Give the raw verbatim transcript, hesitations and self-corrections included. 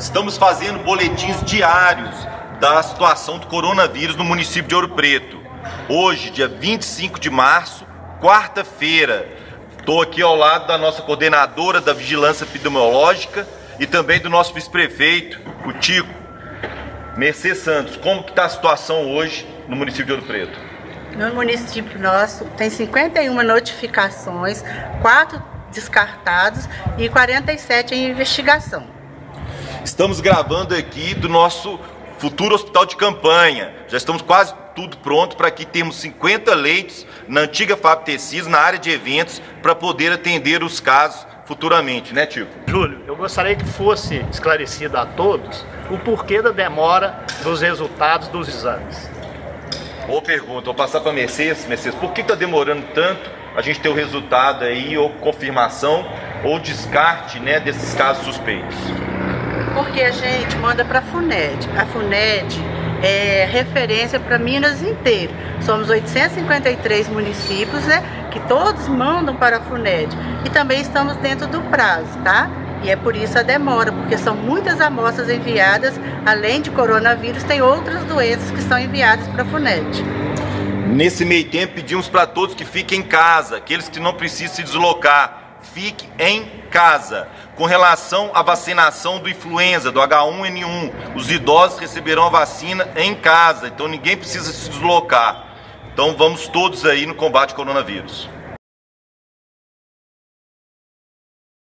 Estamos fazendo boletins diários da situação do coronavírus no município de Ouro Preto. Hoje, dia vinte e cinco de março, quarta-feira, estou aqui ao lado da nossa coordenadora da Vigilância Epidemiológica e também do nosso vice-prefeito, o Tico. Mercê Santos, como que está a situação hoje no município de Ouro Preto? No município nosso tem cinquenta e uma notificações, quatro descartados e quarenta e sete em investigação. Estamos gravando aqui do nosso futuro hospital de campanha. Já estamos quase tudo pronto para que temos cinquenta leitos na antiga Fábio Tecidos, na área de eventos, para poder atender os casos futuramente, né, Tico? Júlio, eu gostaria que fosse esclarecido a todos o porquê da demora dos resultados dos exames. Boa pergunta, vou passar para a Mercedes. Mercedes, por que está demorando tanto a gente ter o resultado aí, ou confirmação, ou descarte, né, desses casos suspeitos? Porque a gente manda para a FUNED. A FUNED é referência para Minas inteiro. Somos oitocentos e cinquenta e três municípios, né, que todos mandam para a FUNED. E também estamos dentro do prazo, tá? E é por isso a demora, porque são muitas amostras enviadas, além de coronavírus, tem outras doenças que são enviadas para a FUNED. Nesse meio tempo, pedimos para todos que fiquem em casa, aqueles que não precisam se deslocar. Fique em casa. Com relação à vacinação do influenza, do H um N um, os idosos receberão a vacina em casa, então ninguém precisa se deslocar. Então vamos todos aí no combate ao coronavírus.